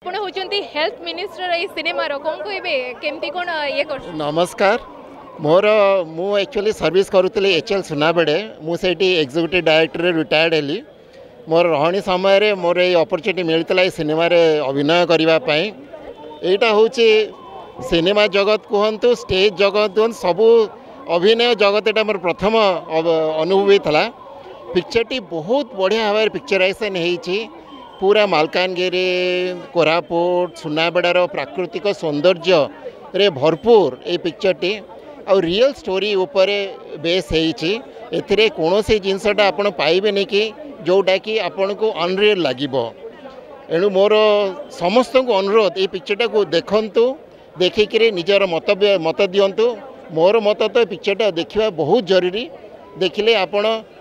आपण होचंती health minister ए सिनेमा रो कोन कहबे केमती कोन ये कर नमस्कार मोर मु एक्चुअली सर्विस करुतली एचएल सुनाबेड़े मुझे एग्जीक्यूटिव डायरेक्टर रिटायर्ड हेली मोर रहणी समय रे मोर ये अपॉर्चुनिटी मिलता है सिनेमा रे अभिनय करने यहाँ हूँ सिनेमा जगत कहतु स्टेज जगत कहतु सबू अभिनय जगत एटा मोर प्रथम अनुभूति था। पिक्चरटी बहुत बढ़िया भाव पिक्चराइजेसन होती पूरा मालकानगिरी कोरापुट सुनाबेड़ार प्राकृतिक सौंदर्य रे भरपूर ये पिक्चरटी आ रियल स्टोरी उपरे बेस होती कौन से जिनसटा आपड़ पाइबे कि जोटा कि आपन को अनरियल लगे एणु मोर समस्त को अनुरोध ये पिक्चरटा को देखंतु देखिक निजर मत दिंतु मोर मत तो पिक्चरटा देखा बहुत जरूरी देखिले आपण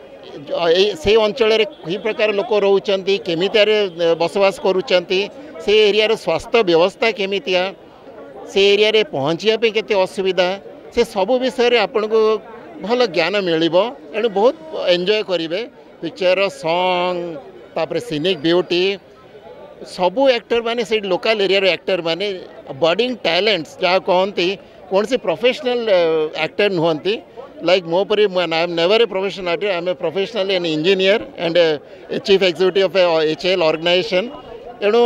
से अंचल कई प्रकार लोक रोचंती केमितार बसवास करुचंती से एरिया स्वास्थ्य व्यवस्था केमितिया से एरिया रे पहुँचापी केते असुविधा से सबू विषय आपन को भल ज्ञान मिलिबो एणु बहुत एंजॉय करेंगे पिक्चर सॉन्ग तापर सीनिक ब्यूटी सबू एक्टर माने से लोकल एरिया रो एक्टर माने बडिंग टैलेंट्स जहाँ कहती कौन से प्रोफेशनल एक्टर नुहंती लाइक मो परी I am never a professional actor I am a professional an engineer and chief executive of HL organization एणु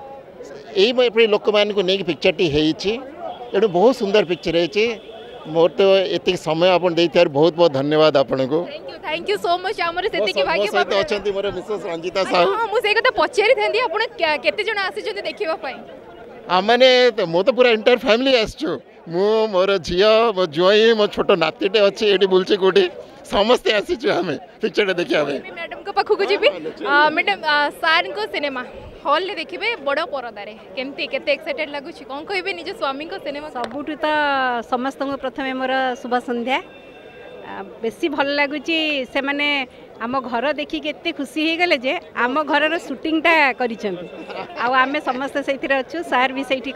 यही लोक मान को नहीं पिक्चरटी एणु बहुत सुंदर पिक्चर है मोर तो ये समय आप बहुत बहुत धन्यवाद आपन को थैंक यू सो मच हमर सेति के भाग्य सहित अछंती मोर मिसेस रंजिता साहू हां मु से कथा पछेरी थंदी आपण केते जण आसी जते देखिबा पई आमने तो मो तो पूरा इंटर फैमिली आसछु मु मोर झियो मो जोई मो छोटो नातीटे अछि एडी बुलचे कोठी समस्त आसीछु हमें पिक्चर देखिया मैडम को पाखु को जीबी मैडम सार को सिनेमा हॉल ले देखिबे बड़ परदा रे केमती केते एक्साइटेड लागु छी कोन कहबे निज स्वामी को सिनेमा सबुठु तो समस्त प्रथमे मोर शुभ संध्या बेसी भल लगुची से माने आम घर देखी केते खुशी हो गले जे आम घर शूटिंगटा करें समस्ते से अच्छु सार भी सही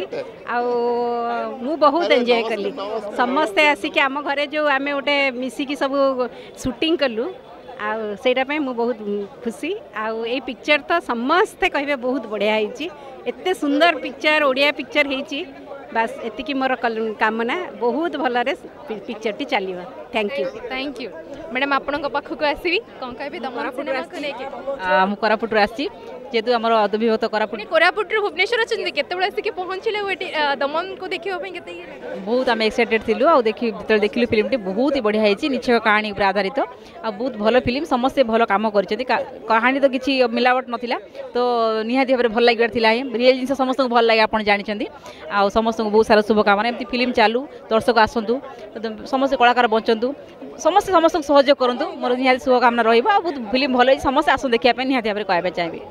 मु बहुत एंजॉय कली समस्ते आसिक आम घरे जो आम गोटे मिसिकी सब शूटिंग कलु आईटा मु बहुत खुशी आउ ए पिक्चर तो समस्ते कहे बहुत बढ़िया एते सुंदर पिक्चर ओडिया पिक्चर होती बास एतिकी मोर कामना बहुत भल पिक्चर टी चलो थैंक यू मैडम आपण पाखक आसवि कौन कह दमन सिनेमा को लेके मु कोरापुट आसी जेतु हमर अदविभूत कोरापुट भुवनेश्वर अच्छे केतबेले आसिक पहुँचले दमन को देखिबा पई केते बहुत आम एक्साइटेड थिलु आ देखि देखिलु फिल्म टी बहुत ही बढ़िया होती निश्चय कहानी पर आधारित आ बहुत भल फिल्म समस्ते भल काम करछथि कहानी तो किछि मिलावट नथिला तो निहाती भाबरे भल लागिबार थिला रियल जिंस समस्त को भल लागे आपण जानिछथि आ समस्त को बहुत सारा शुभकामना एमती फिल्म चालू दर्शक आसतु समस्त कलाकार बचंतु समस्त समस्त सहयोग करूँ मोर निहाती शुभकामना रहा बहुत फिल्म भल समस्त आस देखा निहाती भाव कहना चाहिए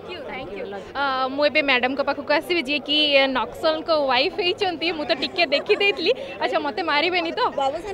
मुझे मैडम को पाखक आसवि जी कि नक्सल को वाइफ होती मुझे टिके देखी देती अच्छा मत मारे तो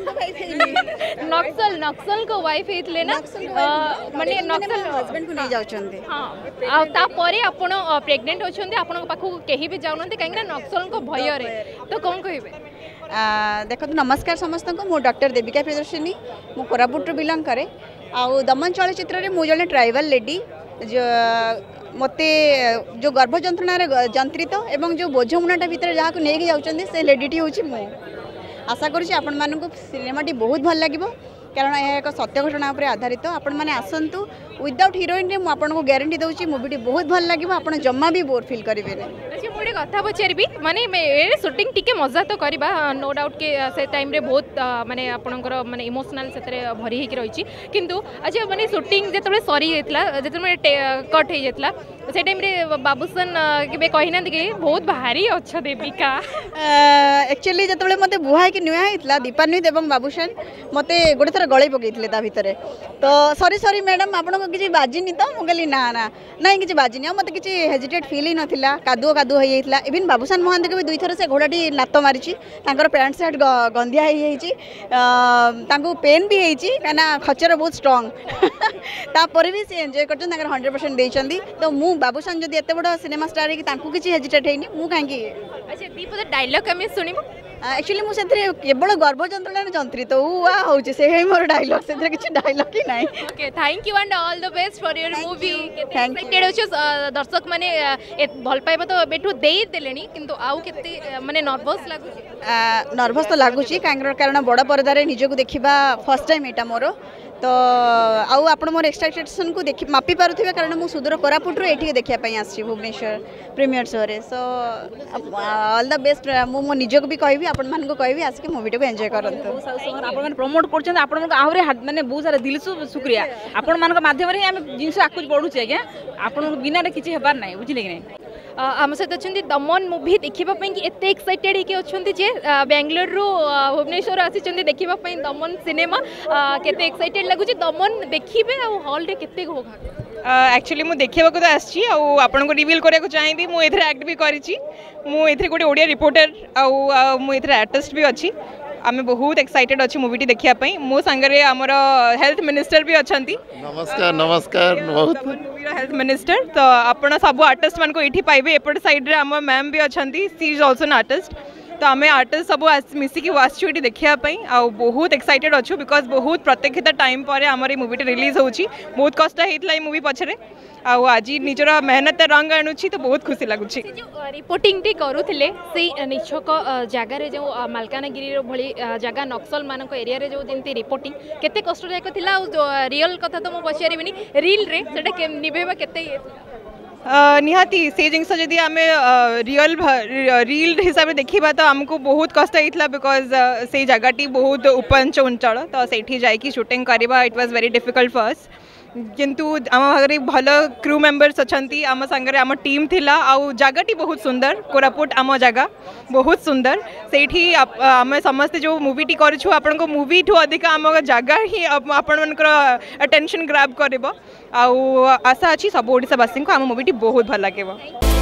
नक्सल नक्सल को वाइफ होते ना माने नक्सल हस्बैंड को नहीं जाउछन्ते हां तापर आपण प्रेग्नेंट होछन्ते आपण पाखक केही भी जाउनते काहे नक्सल को भय रे तो कौन कहबे देखो नमस्कार समस्त को मु डॉक्टर देविका प्रियदर्शिनी मु कोरापुट बिलंग करे आ दमन चलचित्र रे मु जने ट्राइबल लेडी जो मते जो गर्भ जंत्रणा जंत्रित एवं जो बोझ मुनाटा भितर जहाँ को लेकिन जाऊँच से लेडीटी हूँ मु आशा करुँची आपण मानक सिनेमाटी बहुत भल लगे कारण यह एक सत्य घटना पर आधारित आपण मैंने आसतु विदाउट हिरोइन रे आपको ग्यारंटी दूसरी मुवीटी बहुत भल लगे आप जमा भी बोर फिल करेंगे अच्छा मुझे कथा पचारि माने शूटिंग टिके मजा तो करवा नो डाउट के से टाइम रे बहुत माने आपणकर माने इमोशनल से भरी होकर रही किंतु अच्छा माने शूटिंग जो सरी जाता जो कट हो जाता से टाइम रे बाबूसन के कहना कि बहुत भारी अच्छा देविका एक्चुअली जो मत बुहा कि नुआ होता दीपान्वित और बाबूसन मत गोटे थर गले पकई भितर तो सरी सरी मैडम आपको किसी बाजिनी तो मुझे ना ना ना कि बाजिनी मत कि हेजिटेट फिल ही नाला कादुओ कादुओ हो जाता इवन बाबूसान महांत को भी दुई थर से घोड़ाटी लात मारी पैंट सार्ट गंदिया हो पेन भी होती कहीं खचर बहुत स्ट्रंग तापर भी सी एंजॉय कर 100% देती तो मु बाबूसान जब एत बड़ सिनेमा स्टार कि किसी हेजिटेट होनी मु कहीं अच्छा दीपद डायलॉग आम शुणु एक्चुअली मुझे केवल गर्भ जंत्रणा जंत्री तो वा हो मोर डायलॉग से किसी डायलॉग ही नहीं। Okay thank you and all the best for your movie. Excited अच्छे दर्शक माने भल पाइबा तो बेठू दे देलेनी किंतु आउ केते माने नर्वस लागु नर्वस तो लगुच कारण बड़ पर्दार निजक देखा फर्स्ट टाइम यहाँ मोर तो आउ आप मोर एक्सपेक्टेशन को देखि मापी पारुथिबे कारण मु सुदूर कोरापुटरू एठी देखापी आसी भुवनेश्वर प्रीमियर शो रे सो ऑल द बेस्ट मु मो निजक भी कहबी आपण मान को कहबी आसिक मूवी को एंजॉय करंतु आपण माने प्रमोट करछन आपण माने आहुरे माने बहुत सारा दिल सु शुक्रिया आपण मान माध्यम रे हम जिंस आकुज बढ़ुचे आज्ञा आपण बिना रे किछि हेबार नै बुझिले कि नै। आम सहित अच्छा दमन मुवी देखापी एत एक्साइटेड होकर अच्छा जे बेंगलोर भुवनेश्वर आसी देखापी दमन सिनेमा केते एक्साइटेड लगुच दमन देखिए हॉल रे केते एक्चुअली मुझे देखा तो आसी आपन को रिवील करने को चाहिए मुझे एक्ट भी करी मुझे गोटे ओडिया रिपोर्टर मुझे आर्टिस्ट भी अच्छी आम बहुत एक्साइटेड अच्छे मूवी देखापी मो सांगे आमर हेल्थ मिनिस्टर भी अच्छा। नमस्कार नमस्कार बहुत हेल्थ मिनिस्टर तो आपड़ सब आर्टिस्ट मान को ये पाइबे एपट साइड रे आम मैम भी अच्छा she is also an artist तो आम आर्टिस्ट सब मिसिकी आसु ये देखापी बहुत एक्साइटेड अच्छु बिकज बहुत प्रत्येक टाइम पर आमर ये मूवी रिलीज होची बहुत कष्ट होता है मूवी पछरे आज निजर मेहनत रंग आणुची तो बहुत खुशी लगुच। रिपोर्टिंग टी करुथिले से निछक जगार जो मालकानगिरी भली जगह नक्सल मान एरिया रे जो जमी रिपोर्टिंग केते कष्टदायक थिला रियल कथा तो मुझे पचारिबिनी रील रे सेटा निभेबा केते निहाती से जिनस जदि आम रियल हिसाब से देखा तो आमको बहुत कष्ट होता बिकज से जगहटी बहुत उपंच अंचल तो से जाकि शूटिंग करवा it was very difficult for us किंतु आम पाखे भल क्रू मेंबर्स अच्छा आम सांगे आम टीम थिला आउ जगहटी बहुत सुंदर कोरापुट आम जगह बहुत सुंदर से आम समस्ते जो मूवी करूँ आपण को मूवी ठू अधिक आम जगह ही आपण मनकर अटेंशन ग्राब कर आशा अच्छी सब ओडिशावासी को आम मूवी बहुत भल लगे।